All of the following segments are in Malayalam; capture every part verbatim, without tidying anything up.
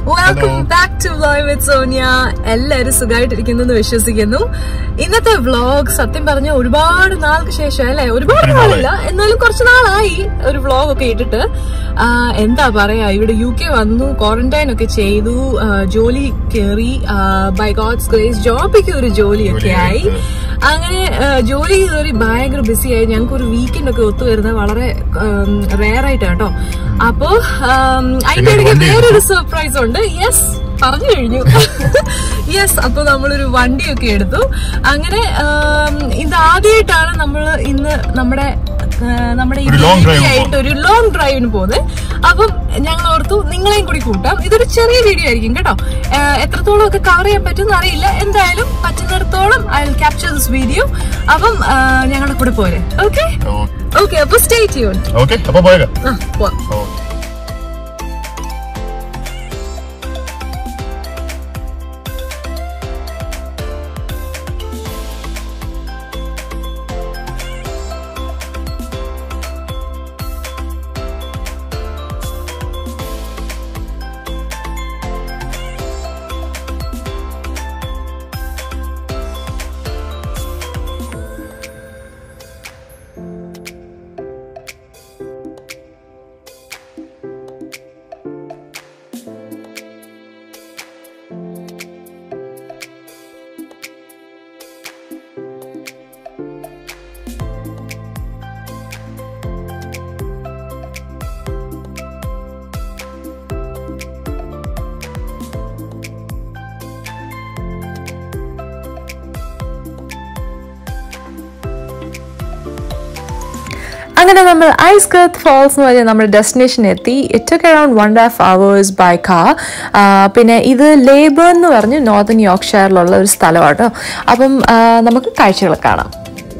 Welcome back to Vlog with Sonia. എല്ലാവരും സുഖമായിട്ടിരിക്കുന്നു വിശ്വസിക്കുന്നു. ഇന്നത്തെ വ്ലോഗ് സത്യം പറഞ്ഞ ഒരുപാട് നാൾക്ക് ശേഷം അല്ലെ, ഒരുപാട് നാളില്ല എന്നാലും കുറച്ച് നാളായി ഒരു വ്ലോഗ് ഒക്കെ ഇട്ടിട്ട്. എന്താ പറയാ, ഇവിടെ യു കെ വന്നു, ക്വാറന്റൈൻ ഒക്കെ ചെയ്തു, ജോലി കയറി, ബൈ ഗോഡ്സ് ഗ്രേസ് ജോബിക്ക് ഒരു ജോലിയൊക്കെ ആയി. അങ്ങനെ ജോലി കയറി ഭയങ്കര ബിസി ആയി. ഞങ്ങൾക്ക് ഒരു വീക്കെൻഡ് ഒക്കെ ഒത്തുവരുന്നത് വളരെ റെയർ ആയിട്ടാണ് കേട്ടോ. അപ്പോ അതിന്റെ ഇടയ്ക്ക് വേറൊരു സർപ്രൈസ് ഉണ്ട്. യെസ്, പറഞ്ഞു കഴിഞ്ഞു. യെസ്, അപ്പൊ നമ്മളൊരു വണ്ടിയൊക്കെ എടുത്തു. അങ്ങനെ ഇതാദ്യമായിട്ടാണ് നമ്മൾ ഇന്ന് നമ്മുടെ നമ്മുടെ ആയിട്ട് ഒരു ലോങ് ഡ്രൈവിന് പോകുന്നത്. അപ്പം ഞങ്ങൾ ഓർത്തു നിങ്ങളെയും കൂടി കൂട്ടാം. ഇതൊരു ചെറിയ വീഡിയോ ആയിരിക്കും കേട്ടോ. എത്രത്തോളം ഒക്കെ കവർ ചെയ്യാൻ പറ്റുമെന്ന് അറിയില്ല. എന്തായാലും പറ്റുന്നിടത്തോളം I will capture this video. അപ്പം ഞങ്ങളുടെ കൂടെ പോരെ. ഓക്കെ ഓക്കെ അപ്പൊ സ്റ്റേ ട്യൂൺഡ്. ആ പോവാം. അങ്ങനെ നമ്മൾ ഐസ്ഗർത്ത് ഫോൾസ് എന്ന് പറഞ്ഞാൽ നമ്മുടെ ഡെസ്റ്റിനേഷൻ എത്തി. It took around one and half hours by car. പിന്നെ ഇത് ലേബർ എന്ന് പറഞ്ഞ് നോർത്തേൺ യോർക്ക്ഷയറിലുള്ള ഒരു സ്ഥലമാണ്. അപ്പം നമുക്ക് കാഴ്ചകൾ കാണാം.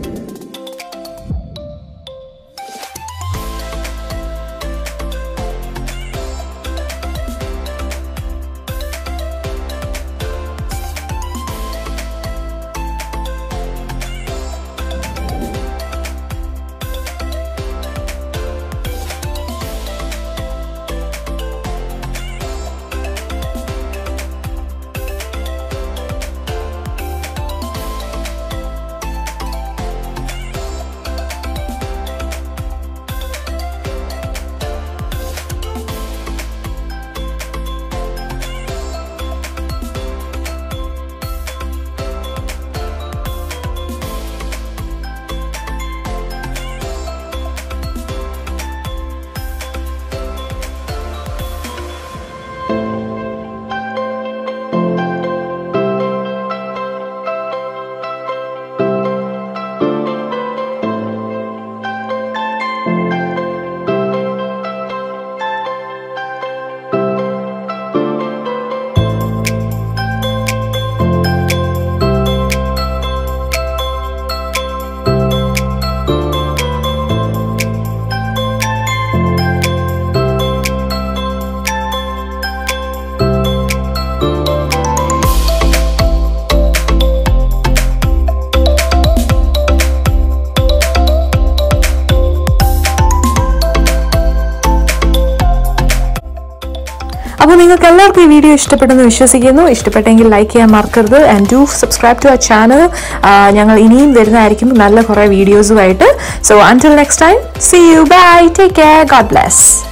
അപ്പോൾ നിങ്ങൾക്ക് എല്ലാവർക്കും ഈ വീഡിയോ ഇഷ്ടപ്പെട്ടെന്ന് വിശ്വസിക്കുന്നു. ഇഷ്ടപ്പെട്ടെങ്കിൽ ലൈക്ക് ചെയ്യാൻ മറക്കരുത്. And do subscribe to our channel. ഞങ്ങൾ ഇനിയും വരുന്നതായിരിക്കും നല്ല കുറേ വീഡിയോസുമായിട്ട്. So until next time, see you, bye, take care, God bless.